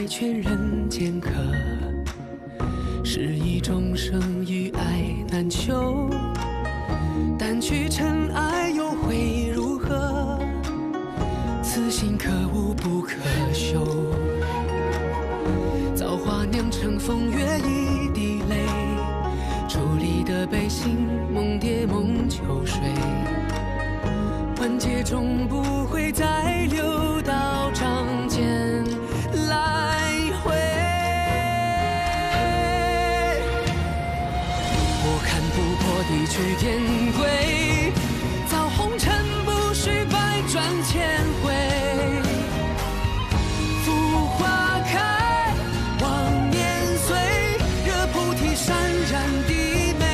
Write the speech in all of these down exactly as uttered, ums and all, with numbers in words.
劝人间客，是一种生与爱难求。掸去尘埃又会如何？此心可无不可休。造化酿成风月一滴泪，伫立的悲心梦蝶梦秋水。万劫终不会再流到掌间来回。我看不破地去天归，造红尘不须百转千回。浮花开，望年岁，惹菩提潸然低眉。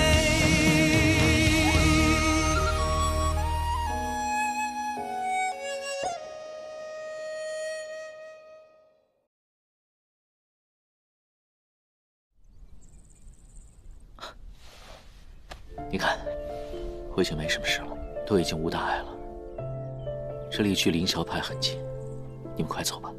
你看，我已经没什么事了，都已经无大碍了。这里距凌霄派很近，你们快走吧。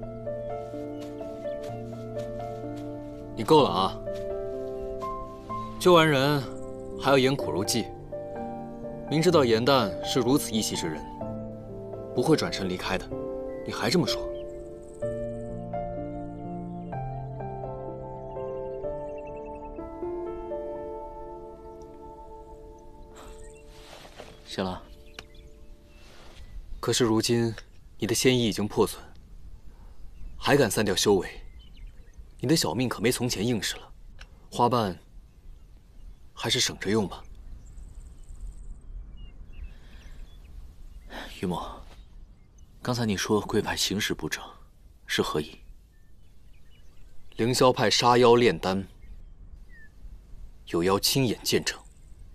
你够了啊！救完人还要演苦肉计，明知道严旦是如此义气之人，不会转身离开的，你还这么说？ 谢了。 可是如今你的仙衣已经破损，还敢散掉修为，你的小命可没从前硬实了。花瓣还是省着用吧。 于墨，刚才你说贵派行事不正，是何意？ 凌霄派杀妖炼丹，有妖亲眼见证。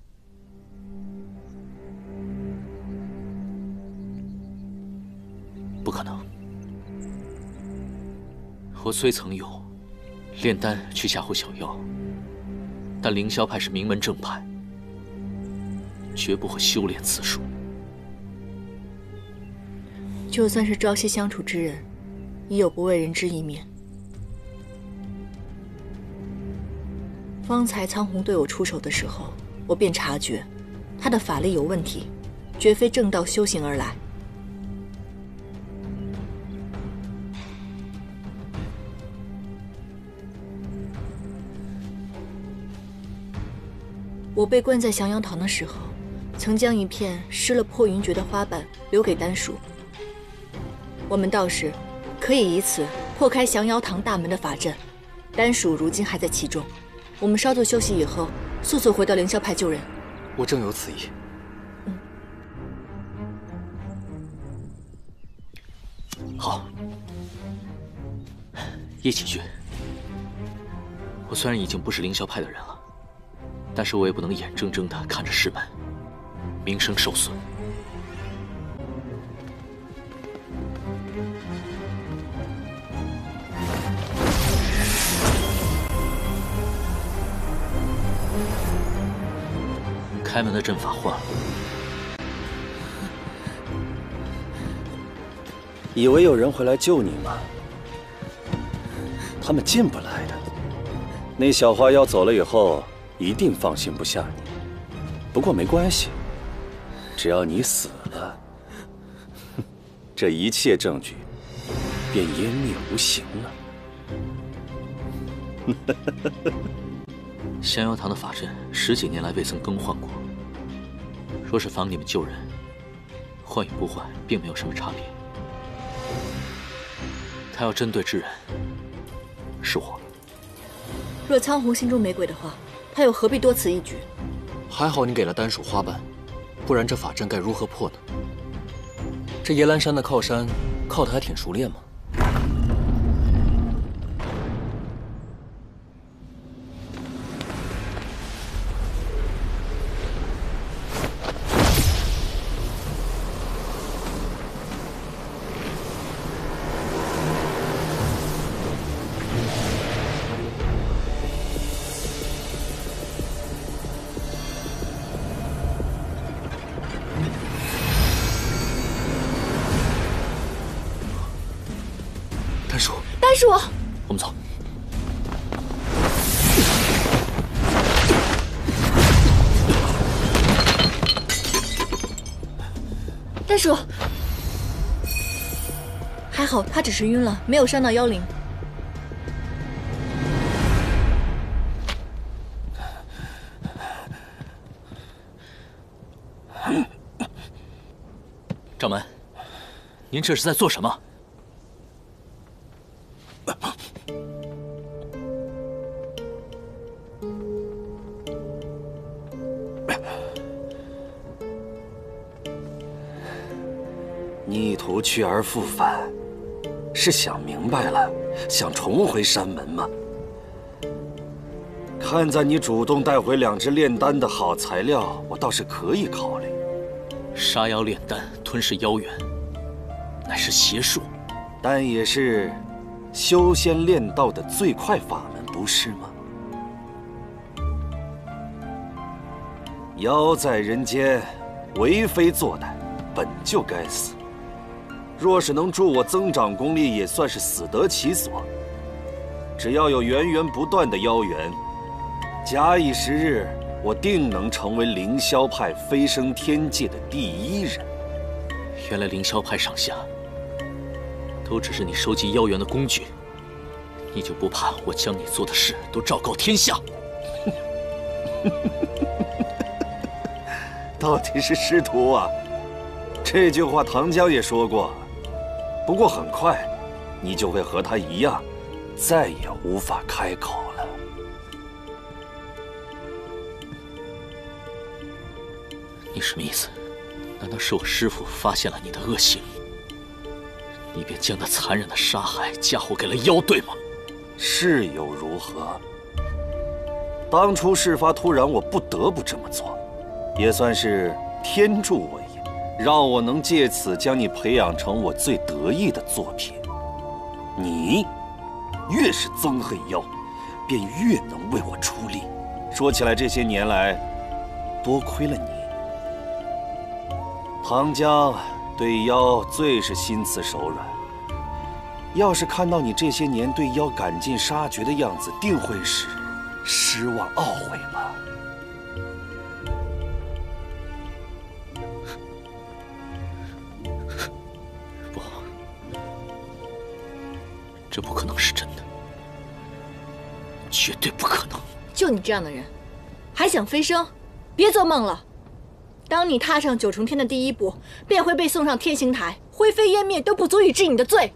不可能！我虽曾用炼丹去吓唬小妖，但凌霄派是名门正派，绝不会修炼此术。 就算是朝夕相处之人，也有不为人知一面。方才苍红对我出手的时候，我便察觉他的法力有问题，绝非正道修行而来。我被关在降妖堂的时候，曾将一片施了破云诀的花瓣留给丹叔。我们道士可以以此破开降妖堂大门的法阵，丹叔如今还在其中。我们稍作休息以后，速速回到凌霄派救人。 我正有此意。 嗯， 好，一起去。我虽然已经不是凌霄派的人了，但是我也不能眼睁睁地看着师门名声受损。开门的阵法换了， 以为有人会来救你吗？他们进不来的。那小花妖走了以后，一定放心不下你。不过没关系，只要你死了，这一切证据便湮灭无形了。 降妖堂的法阵十几年来未曾更换过，若是防你们救人，换与不换并没有什么差别。他要针对之人，是我。 若苍红心中没鬼的话，他又何必多此一举？ 还好你给了丹属花瓣，不然这法阵该如何破呢？这夜兰山的靠山，靠得还挺熟练嘛。 丹叔， 我们走。 丹叔，还好他只是晕了，没有伤到妖灵。 掌门，您这是在做什么？ 逆途去而复返，是想明白了，想重回山门吗？看在你主动带回两只炼丹的好材料，我倒是可以考虑。 杀妖炼丹，吞噬妖元，乃是邪术， 但也是修仙炼道的最快法门，不是吗？妖在人间，为非作歹，本就该死。若是能助我增长功力，也算是死得其所。只要有源源不断的妖元，假以时日，我定能成为凌霄派飞升天界的第一人。 原来凌霄派上下都只是你收集妖元的工具，你就不怕我将你做的事都昭告天下？ 到底是师徒啊！这句话唐江也说过。不过很快，你就会和他一样，再也无法开口了。 你什么意思？难道是我师父发现了你的恶行，你便将那残忍的杀害嫁祸给了妖，对吗？ 是又如何？当初事发突然，我不得不这么做，也算是天助我也，让我能借此将你培养成我最得意的作品。你越是憎恨妖，便越能为我出力。说起来，这些年来，多亏了你。唐江对妖最是心慈手软，要是看到你这些年对妖赶尽杀绝的样子，定会是失望懊悔吧。 不，这不可能是真的，绝对不可能。 就你这样的人，还想飞升？别做梦了！当你踏上九重天的第一步，便会被送上天刑台，灰飞烟灭都不足以治你的罪。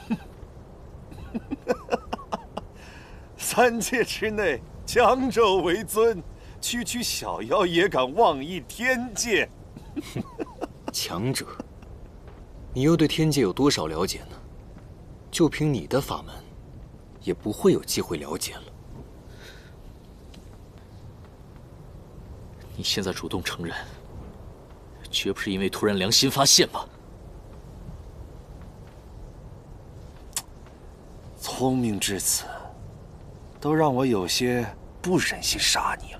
三界之内，江州为尊，区区小妖也敢妄议天界。 强者，你又对天界有多少了解呢？就凭你的法门，也不会有机会了解了。 你现在主动承认，绝不是因为突然良心发现吧？ 聪明至此，都让我有些不忍心杀你了。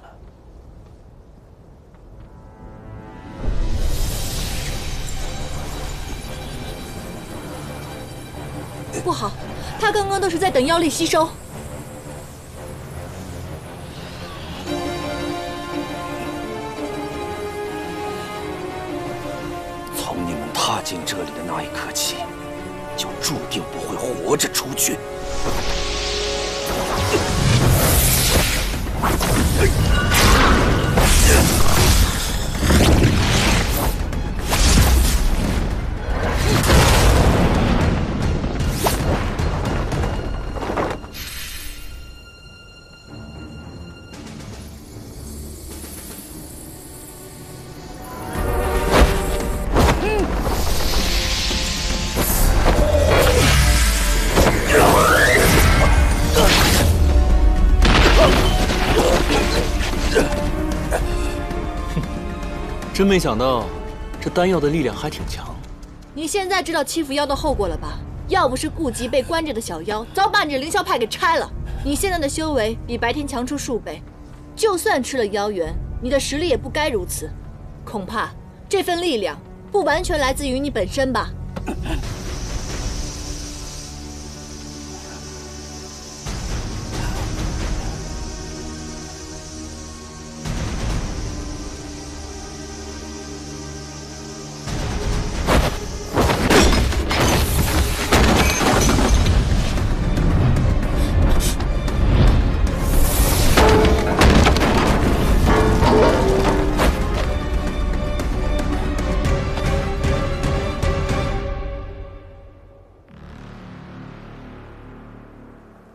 不好，他刚刚都是在等妖力吸收。 从你们踏进这里的那一刻起，就注定不会活着出去。 真没想到，这丹药的力量还挺强。 你现在知道欺负妖的后果了吧？要不是顾及被关着的小妖，早把你这凌霄派给拆了。你现在的修为比白天强出数倍，就算吃了妖元，你的实力也不该如此。恐怕这份力量不完全来自于你本身吧？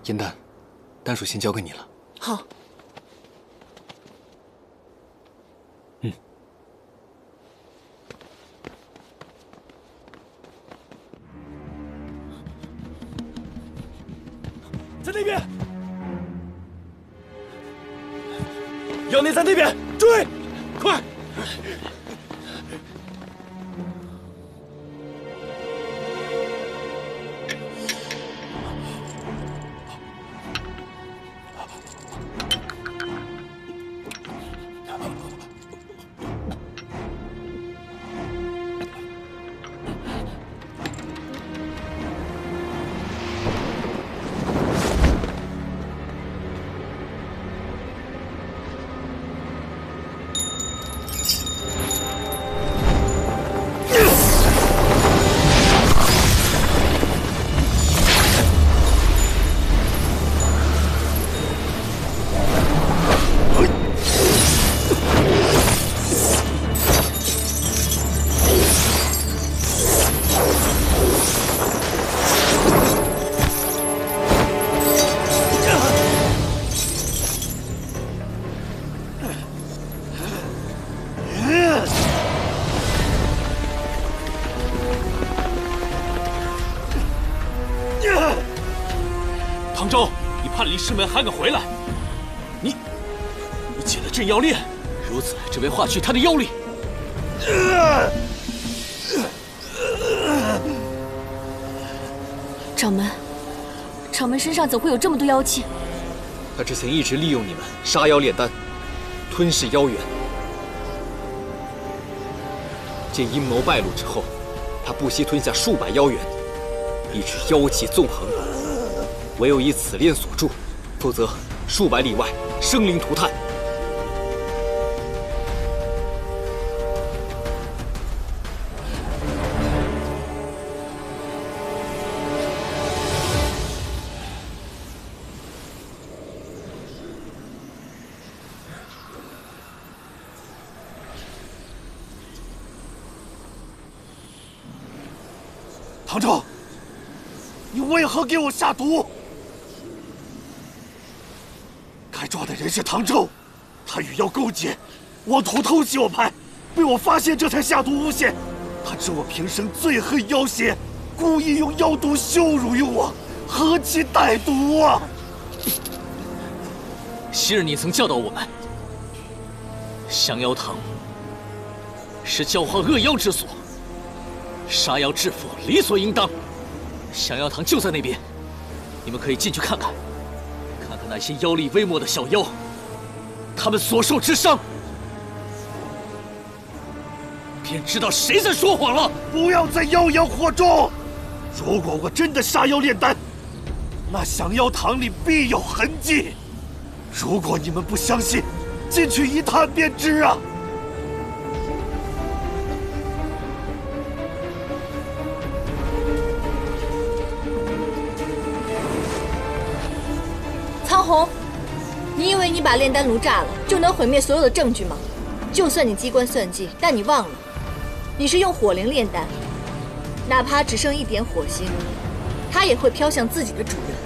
颜丹，丹属先交给你了。 好。 嗯。 在那边，妖孽在那边，追！快！ 唐昭，你叛离师门还敢回来？你，你解了镇妖链，如此只为化去他的妖力。 掌门，掌门身上怎会有这么多妖气？ 他之前一直利用你们杀妖炼丹，吞噬妖元。见阴谋败露之后，他不惜吞下数百妖元，以致妖气纵横。 唯有以此链锁住，否则数百里外生灵涂炭。 唐昭，你为何给我下毒？ 该抓的人是唐周，他与妖勾结，妄图偷袭我派，被我发现，这才下毒诬陷。他知我平生最恨妖邪，故意用妖毒羞辱于我，何其歹毒啊！ 昔日你曾教导我们，降妖堂是教化恶妖之所，杀妖制服理所应当。降妖堂就在那边，你们可以进去看看。 那些妖力微末的小妖，他们所受之伤，便知道谁在说谎了。 不要再妖言惑众！如果我真的杀妖炼丹，那降妖堂里必有痕迹。如果你们不相信，进去一探便知啊！ 苍红，你以为你把炼丹炉炸了就能毁灭所有的证据吗？就算你机关算尽，但你忘了，你是用火灵炼丹，哪怕只剩一点火星，它也会飘向自己的主人。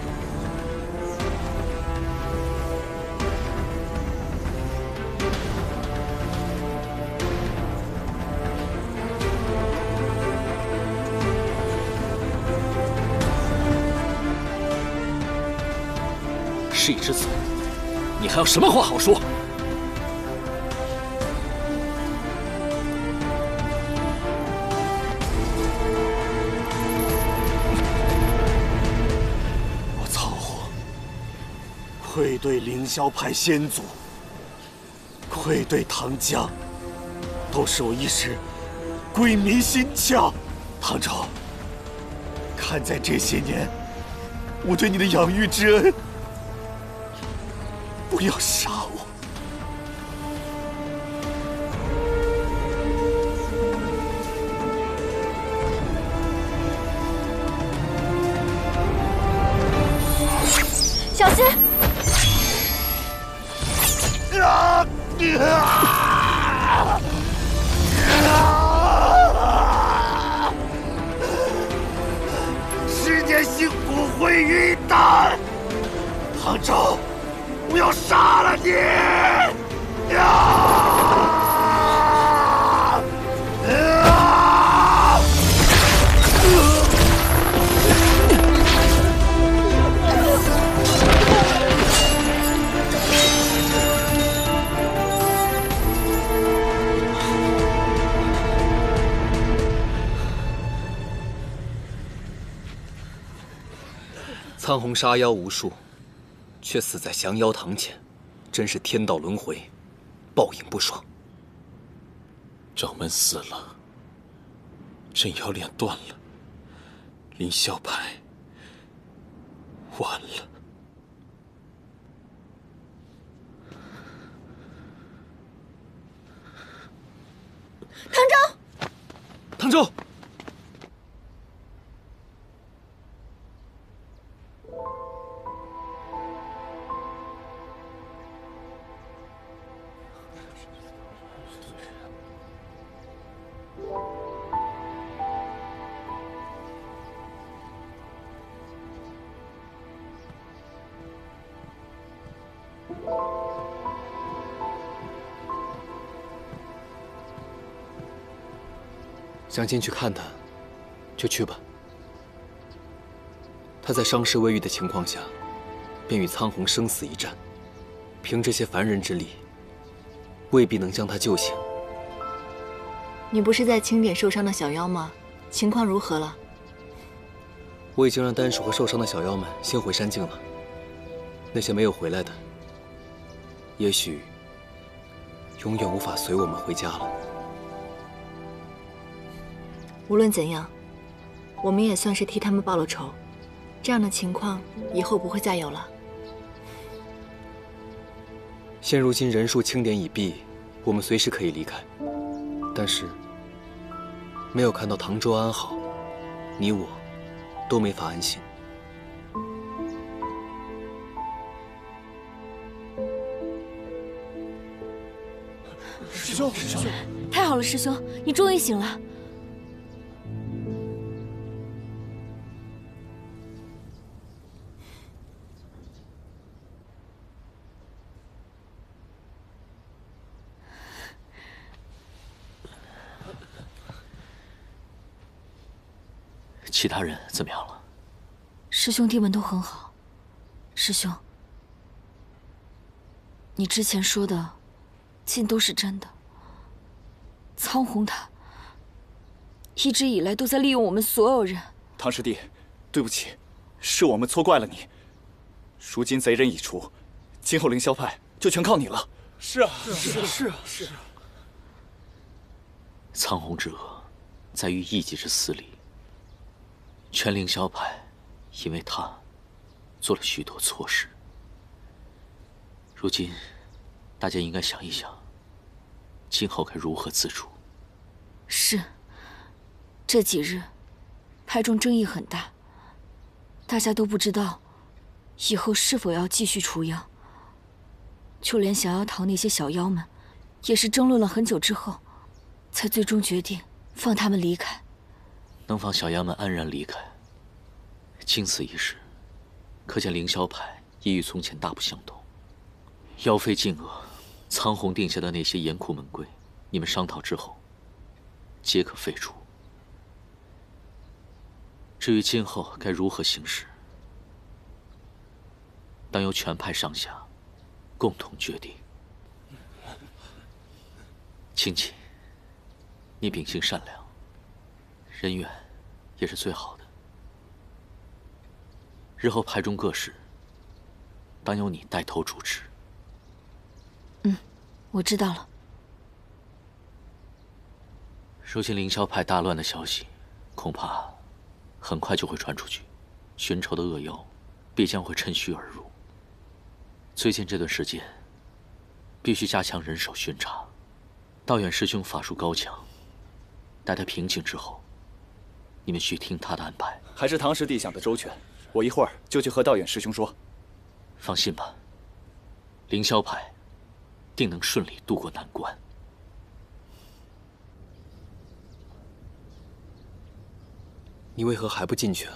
事已至此，你还有什么话好说？ 我苍红愧对凌霄派先祖，愧对唐江，都是我一时鬼迷心窍。唐昭，看在这些年我对你的养育之恩，不要杀我！ 小心！ 啊！啊！啊！十年辛苦毁于一旦。 苍红杀妖无数，却死在降妖堂前，真是天道轮回，报应不爽。 掌门死了，镇妖链断了，凌霄派完了。 唐周， 唐周。 想进去看他，就去吧。他在伤势未愈的情况下，便与苍红生死一战，凭这些凡人之力，未必能将他救醒。 你不是在清点受伤的小妖吗？情况如何了？ 我已经让丹叔和受伤的小妖们先回山境了。那些没有回来的，也许永远无法随我们回家了。 无论怎样，我们也算是替他们报了仇。这样的情况以后不会再有了。 现如今人数清点已毕，我们随时可以离开。但是，没有看到唐周安好，你我都没法安心。 师兄，师兄， 太好了，师兄，你终于醒了。 其他人怎么样了？ 师兄弟们都很好。师兄，你之前说的，尽都是真的。苍红他一直以来都在利用我们所有人。 唐师弟，对不起，是我们错怪了你。如今贼人已除，今后凌霄派就全靠你了。是啊，是啊，是啊，是啊。 苍红之恶，在于一己之私利。 全凌霄派，因为他做了许多错事。如今，大家应该想一想，今后该如何自处。 是，这几日，派中争议很大，大家都不知道以后是否要继续除妖。就连降妖堂那些小妖们，也是争论了很久之后，才最终决定放他们离开。 能放小妖们安然离开，经此一事，可见凌霄派已与从前大不相同。妖妃禁恶，苍红定下的那些严酷门规，你们商讨之后，皆可废除。至于今后该如何行事，当由全派上下共同决定。青青，你秉性善良。 人缘也是最好的。日后派中各事，当由你带头主持。 嗯，我知道了。 如今凌霄派大乱的消息，恐怕很快就会传出去，寻仇的恶妖必将会趁虚而入。最近这段时间，必须加强人手巡查。道远师兄法术高强，待他平静之后。 你们需听他的安排。 还是唐师弟想得周全，我一会儿就去和道远师兄说。 放心吧，凌霄派定能顺利渡过难关。 你为何还不进去啊？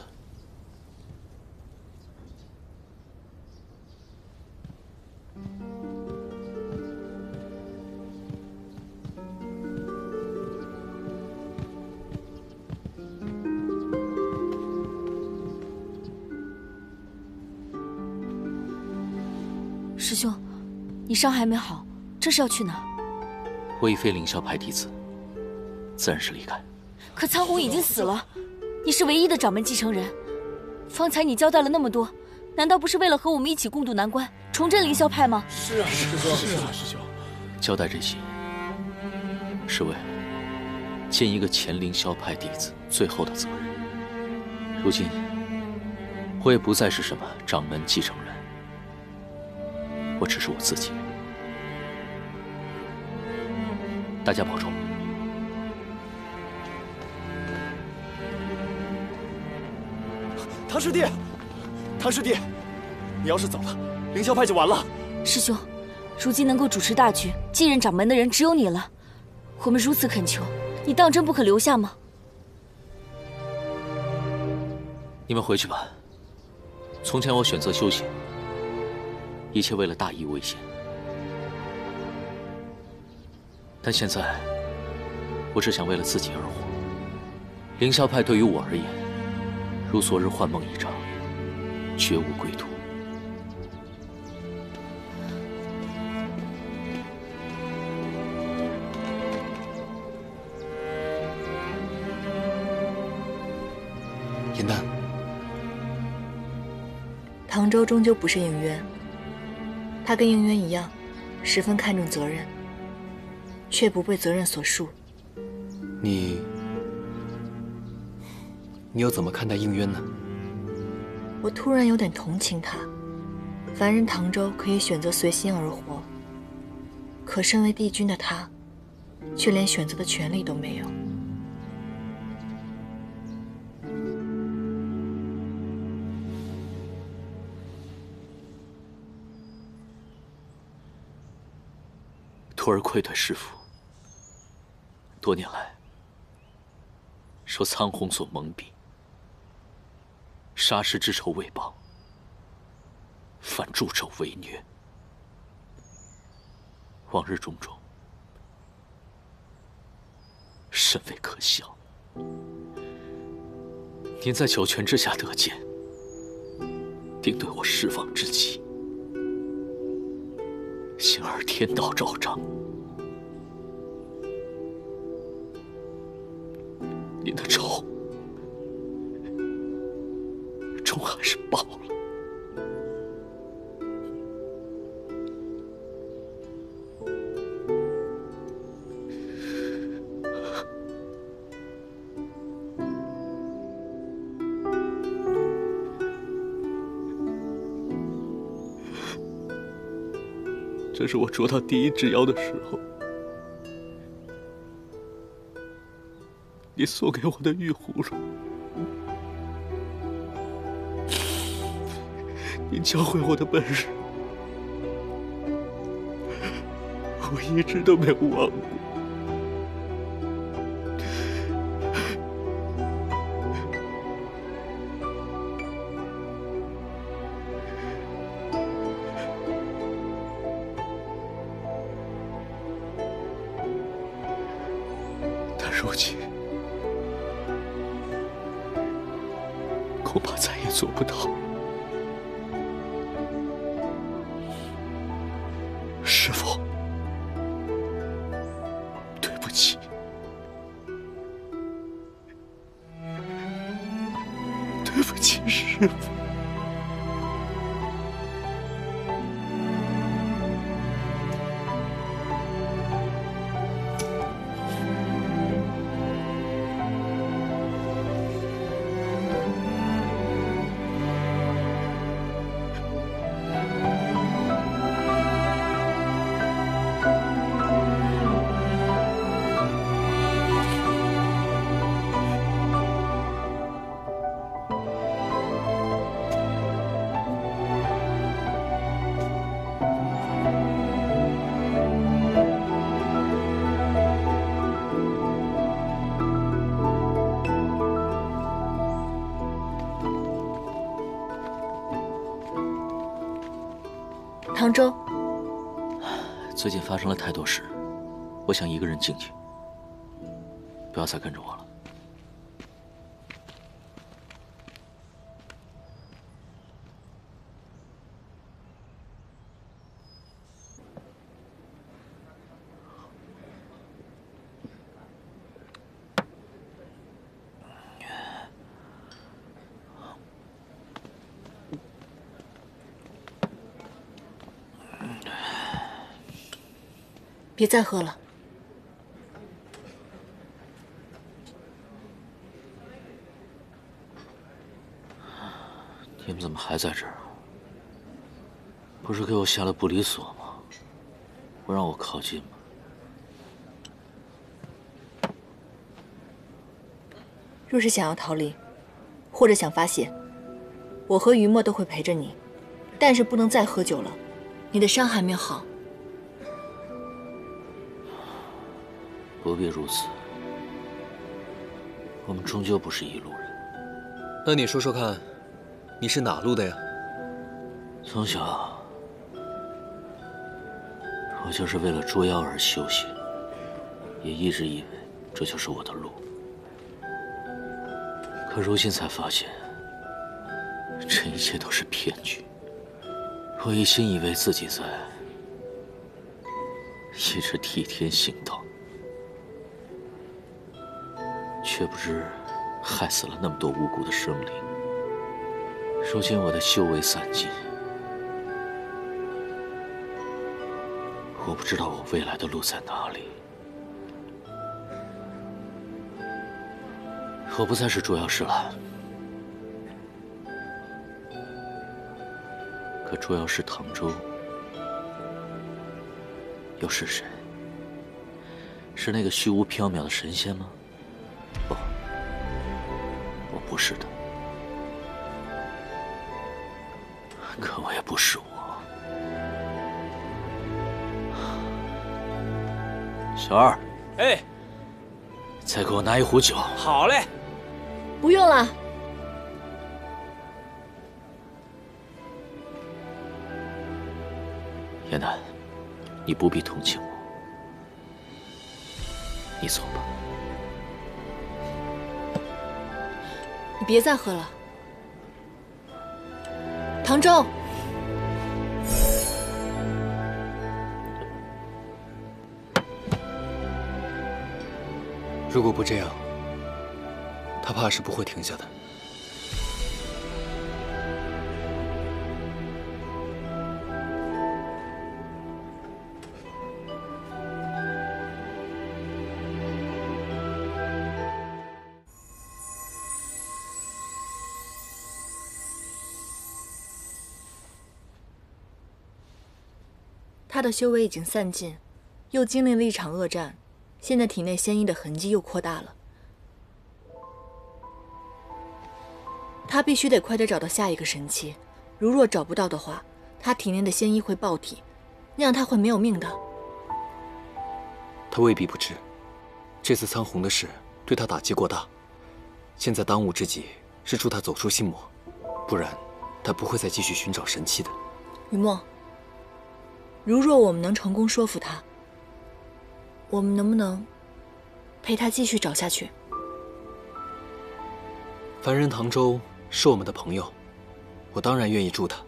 师兄，你伤还没好，这是要去哪儿？ 我已非凌霄派弟子，自然是离开。 可苍红已经死了，你是唯一的掌门继承人， 方才你交代了那么多，难道不是为了和我们一起共度难关，重振凌霄派吗？ 是啊，师兄， 是啊，师兄。交代这些，是为了尽一个前凌霄派弟子最后的责任。如今，我也不再是什么掌门继承人，我只是我自己。大家保重。 唐师弟，唐师弟，你要是走了，凌霄派就完了。 师兄，如今能够主持大局、继任掌门的人只有你了，我们如此恳求，你当真不可留下吗？ 你们回去吧。从前我选择修行，一切为了大义为先。但现在，我只想为了自己而活。凌霄派对于我而言，如昨日幻梦一场，绝无归途。 颜淡， 唐周终究不是应渊，他跟应渊一样，十分看重责任，却不被责任所束。 你，你又怎么看待应渊呢？ 我突然有点同情他。凡人唐周可以选择随心而活，可身为帝君的他，却连选择的权利都没有。 徒儿愧对师父。多年来，受苍红所蒙蔽，杀师之仇未报，反助纣为虐，往日种种，甚为可笑。您在九泉之下得见，定对我失望之极。幸而天道昭彰，您的仇终还是报了。这是我捉到第一只妖的时候，你送给我的玉葫芦，你教会我的本事，我一直都没有忘过。如今恐怕再也做不到。师父，对不起，对不起，师父。 唐周， 最近发生了太多事，我想一个人静静，不要再跟着我了。 别再喝了。 你们怎么还在这儿？不是给我下了不离锁吗？不让我靠近吗？ 若是想要逃离，或者想发泄，我和于墨都会陪着你，但是不能再喝酒了。你的伤还没有好。 不必如此，我们终究不是一路人。 那你说说看，你是哪路的呀？ 从小，我就是为了捉妖而修行，也一直以为这就是我的路。可如今才发现，这一切都是骗局。我一心以为自己在一直替天行道，却不知害死了那么多无辜的生灵。如今我的修为散尽，我不知道我未来的路在哪里。我不再是捉妖师了，可捉妖师唐周又是谁？是那个虚无缥缈的神仙吗？不，我不是的。可我也不是我。小二， 哎， 再给我拿一壶酒。 好嘞。 不用了。 燕南，你不必同情我，你走吧。 你别再喝了，唐周。 如果不这样，他怕是不会停下的。 他的修为已经散尽，又经历了一场恶战，现在体内仙意的痕迹又扩大了。他必须得快点找到下一个神器，如若找不到的话，他体内的仙意会爆体，那样他会没有命的。 他未必不知，这次苍红的事对他打击过大，现在当务之急是助他走出心魔，不然他不会再继续寻找神器的。 雨墨，如若我们能成功说服他，我们能不能陪他继续找下去？ 凡人唐周是我们的朋友，我当然愿意助他。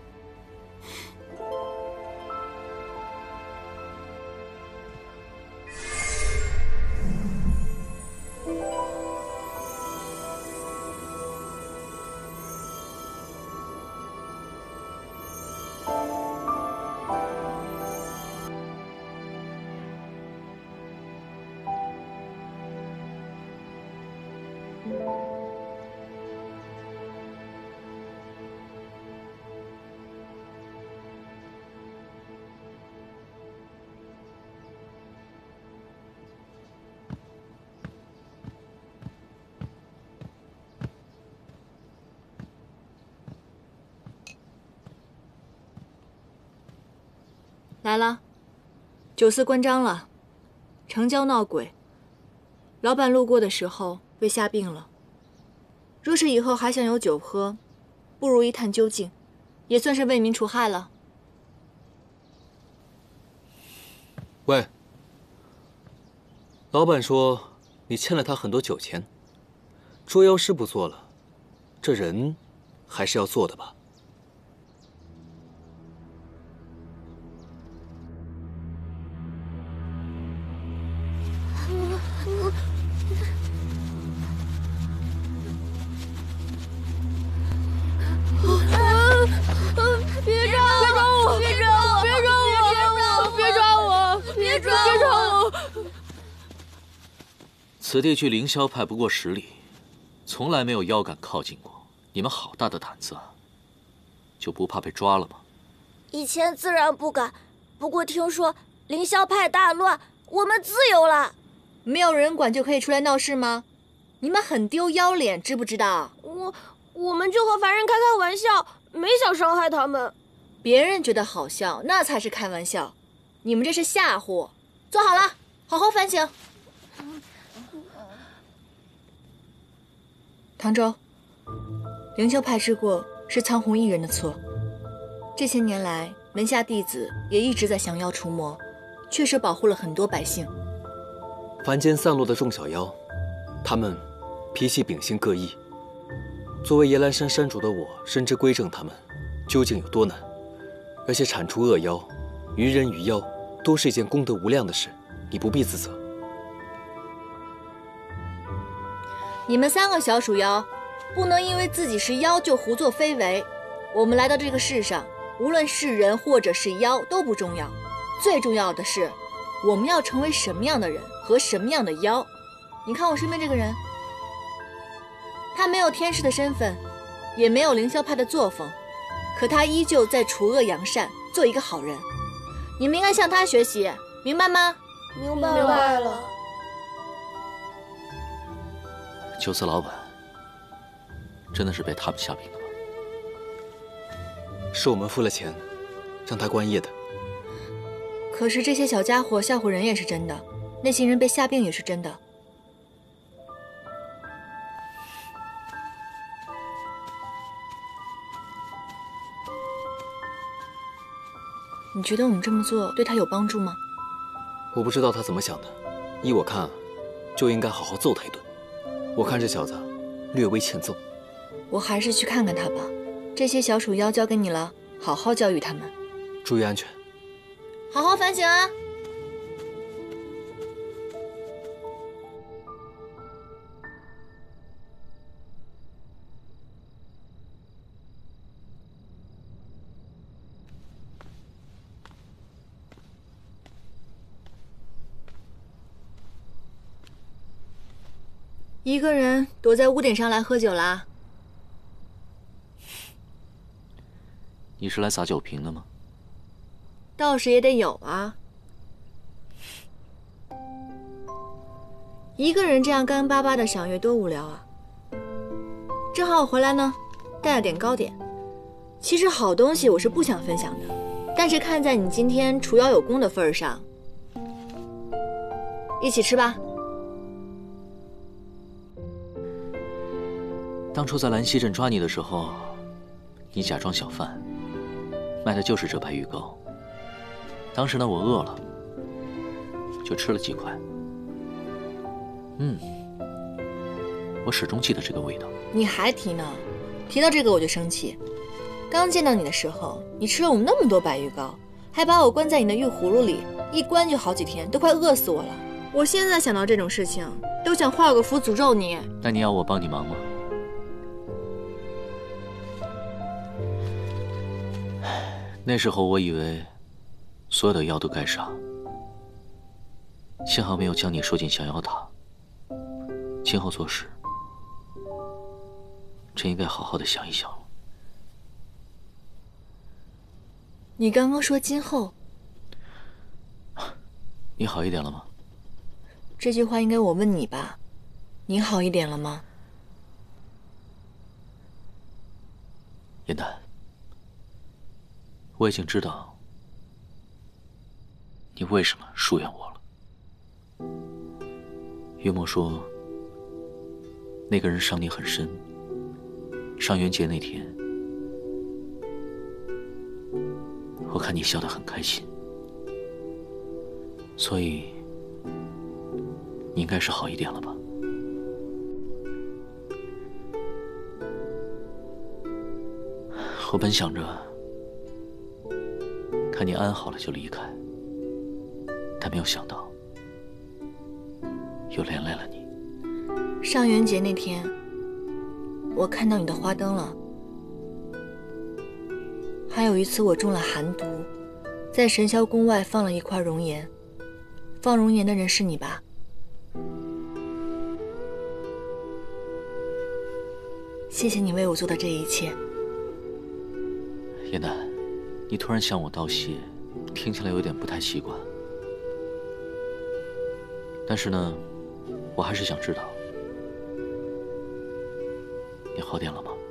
来了，酒肆关张了，城郊闹鬼，老板路过的时候被吓病了。若是以后还想有酒喝，不如一探究竟，也算是为民除害了。 喂，老板说你欠了他很多酒钱，捉妖师不做了，这人还是要做的吧？ 别抓我！别抓我！别抓我！别抓我！别抓我！别抓我！ 此地距凌霄派不过十里，从来没有妖敢靠近过。你们好大的胆子啊！就不怕被抓了吗？ 以前自然不敢，不过听说凌霄派大乱，我们自由了。 没有人管就可以出来闹事吗？你们很丢腰脸，知不知道？ 我我们就和凡人开开玩笑，没想伤害他们。 别人觉得好笑，那才是开玩笑。你们这是吓唬。坐好了，好好反省。唐周，凌霄派之过是苍红一人的错。这些年来，门下弟子也一直在降妖除魔，确实保护了很多百姓。 凡间散落的众小妖，他们脾气秉性各异。作为夜兰山山主的我，深知归正他们究竟有多难。而且铲除恶妖，于人于妖，都是一件功德无量的事，你不必自责。 你们三个小鼠妖，不能因为自己是妖就胡作非为。我们来到这个世上，无论是人或者是妖都不重要，最重要的是，我们要成为什么样的人和什么样的妖。你看我身边这个人，他没有天师的身份，也没有凌霄派的作风，可他依旧在除恶扬善，做一个好人。你们应该向他学习，明白吗？ 明白了。明白了。 酒肆老板真的是被他们吓病的吗？ 是我们付了钱，让他关业的。 可是这些小家伙吓唬人也是真的，那些人被吓病也是真的。你觉得我们这么做对他有帮助吗？ 我不知道他怎么想的，依我看，就应该好好揍他一顿。我看这小子略微欠揍。 我还是去看看他吧。这些小鼠妖交给你了，好好教育他们， 注意安全， 好好反省啊。一个人躲在屋顶上来喝酒啦？ 你是来撒酒瓶的吗？ 道士也得有啊。一个人这样干巴巴的赏月多无聊啊！正好我回来呢，带了点糕点。其实好东西我是不想分享的，但是看在你今天除妖有功的份上，一起吃吧。 当初在兰溪镇抓你的时候，你假装小贩，卖的就是这白玉糕。当时呢，我饿了，就吃了几块。嗯，我始终记得这个味道。 你还提呢？提到这个我就生气。刚见到你的时候，你吃了我们那么多白玉糕，还把我关在你的玉葫芦里，一关就好几天，都快饿死我了。我现在想到这种事情，都想画个符诅咒你。 那你要我帮你忙吗？那时候我以为所有的妖都该杀，幸好没有将你收进降妖塔。今后做事，真应该好好的想一想了。 你刚刚说今后， 你好一点了吗？ 这句话应该我问你吧？你好一点了吗？ 燕丹，我已经知道你为什么疏远我了。于墨说，那个人伤你很深。上元节那天，我看你笑得很开心，所以你应该是好一点了吧？我本想着看你安好了就离开，但没有想到又连累了你。 上元节那天，我看到你的花灯了。还有一次我中了寒毒，在神霄宫外放了一块熔岩，放熔岩的人是你吧？ 谢谢你为我做的这一切。 严丹，你突然向我道谢，听起来有点不太习惯。但是呢，我还是想知道，你好点了吗？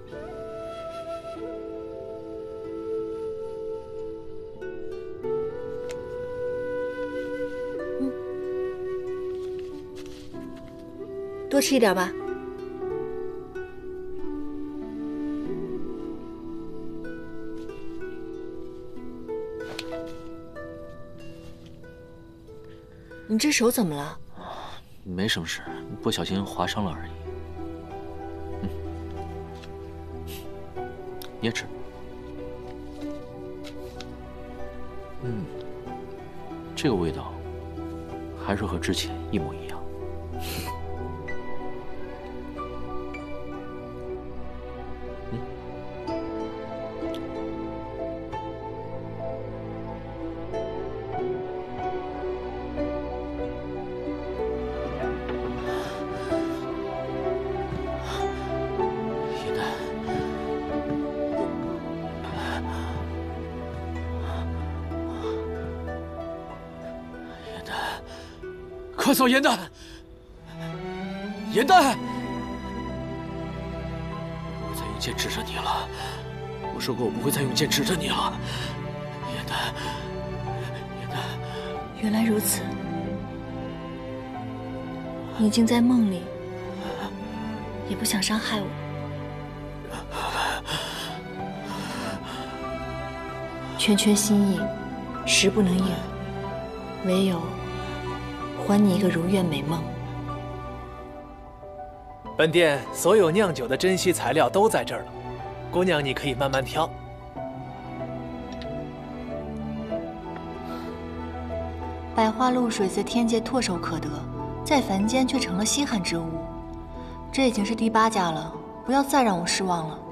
嗯，多吃一点吧。你这手怎么了？ 没什么事，不小心划伤了而已。嗯，你也吃。嗯，这个味道还是和之前一模一样。嗯。快走，严丹！严丹！我不再用剑指着你了。我说过，我不会再用剑指着你了。严丹，严丹。 原来如此，你竟在梦里，也不想伤害我。圈圈心意，时不能应，唯有还你一个如愿美梦。 本店所有酿酒的珍稀材料都在这儿了，姑娘你可以慢慢挑。 百花露水在天界唾手可得，在凡间却成了稀罕之物。这已经是第八家了，不要再让我失望了。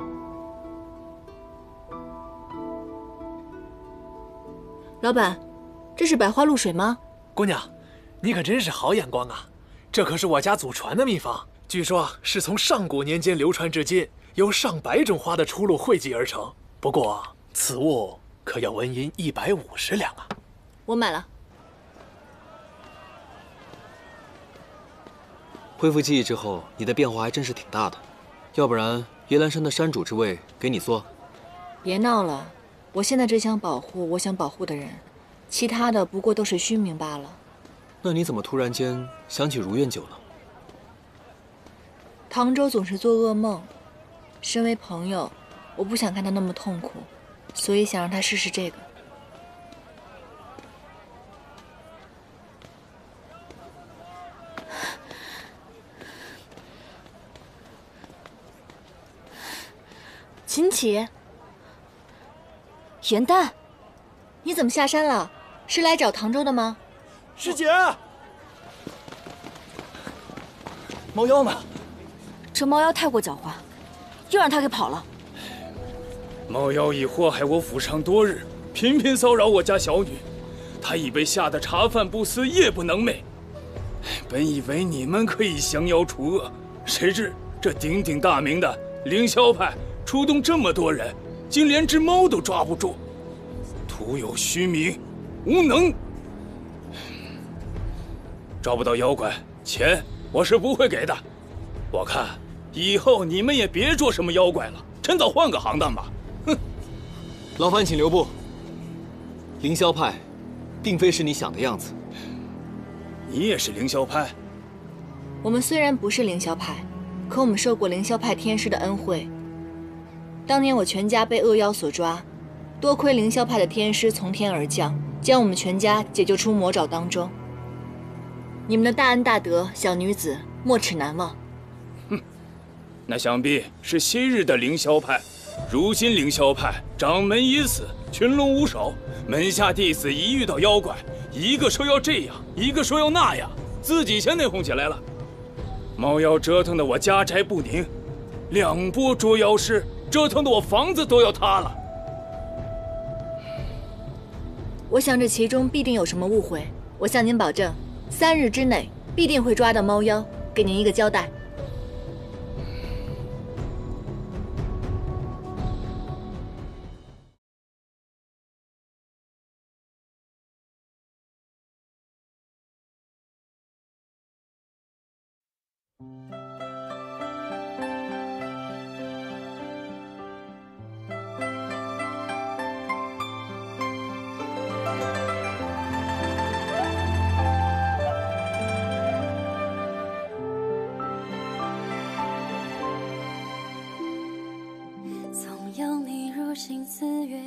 老板，这是百花露水吗？ 姑娘，你可真是好眼光啊！这可是我家祖传的秘方，据说是从上古年间流传至今，由上百种花的出露汇集而成。不过此物可要纹银一百五十两啊！ 我买了。 恢复记忆之后，你的变化还真是挺大的。要不然夜兰山的山主之位给你做？ 别闹了，我现在只想保护我想保护的人，其他的不过都是虚名罢了。 那你怎么突然间想起如愿酒了？ 唐周总是做噩梦，身为朋友，我不想看他那么痛苦，所以想让他试试这个。秦启， 严丹， 你怎么下山了？是来找唐周的吗？ 师姐，猫妖呢？ 这猫妖太过狡猾，又让他给跑了。 猫妖已祸害我府上多日，频频骚扰我家小女，她已被吓得茶饭不思，夜不能寐。本以为你们可以降妖除恶，谁知这鼎鼎大名的凌霄派出动这么多人，竟连只猫都抓不住，徒有虚名，无能。抓不到妖怪，钱我是不会给的。我看以后你们也别做什么妖怪了，趁早换个行当吧。哼！ 劳烦请留步。凌霄派，并非是你想的样子。 你也是凌霄派？ 我们虽然不是凌霄派，可我们受过凌霄派天师的恩惠。当年我全家被恶妖所抓，多亏凌霄派的天师从天而降，将我们全家解救出魔爪当中。你们的大恩大德，小女子没齿难忘。 哼，那想必是昔日的凌霄派。如今凌霄派掌门已死，群龙无首，门下弟子一遇到妖怪，一个说要这样，一个说要那样，自己先内讧起来了。猫妖折腾得我家宅不宁，两波捉妖师折腾得我房子都要塌了。 我想这其中必定有什么误会，我向您保证，三日之内必定会抓到猫妖，给您一个交代。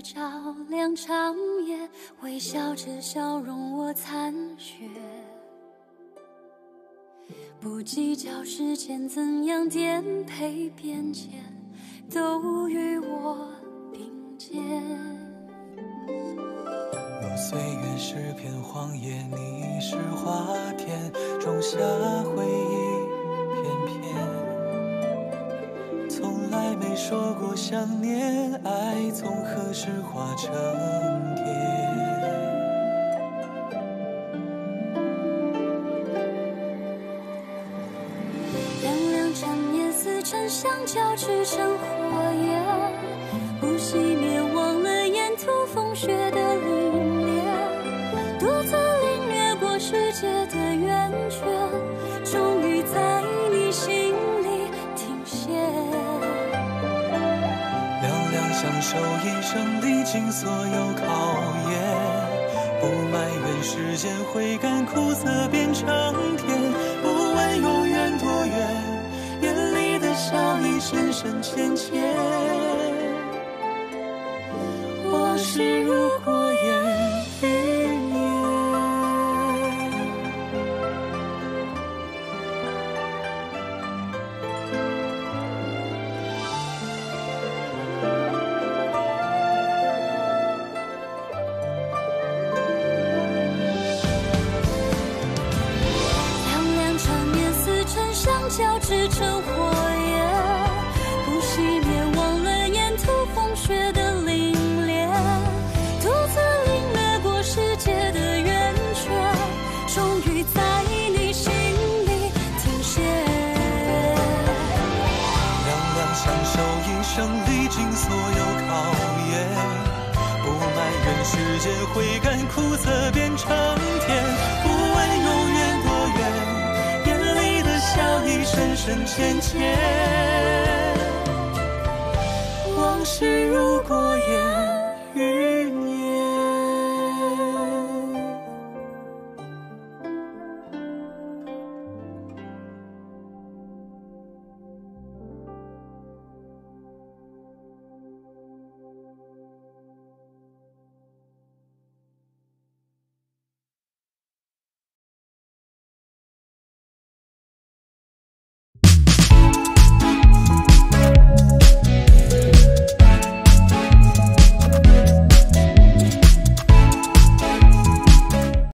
照亮长夜，微笑着笑容我残血。不计较时间怎样颠沛变迁，都与我并肩。 若岁月是片荒野，你是花田，种下回忆片片。从来没说过想念，爱从何时化成蝶？ 两两缠绵似沉香交织成火焰，不熄灭忘了沿途风雪的凛冽，独自领略过世界的圆圈，终于在你心里停歇。 两两相守一生，历经所有考验，不埋怨时间会甘苦涩变成甜，不问永远多远，眼里的笑意深深浅浅。往事如过眼云烟。 两两缠绵似沉香交织成火焰，不熄灭忘了沿途风雪的凛冽，独自领略过世界的圆圈，终于在你心里停歇。 两两相守一生，历经所有考验，不埋怨时间会甘苦涩变成甜，不问永远多远，眼里的笑意深深浅浅。往事如过眼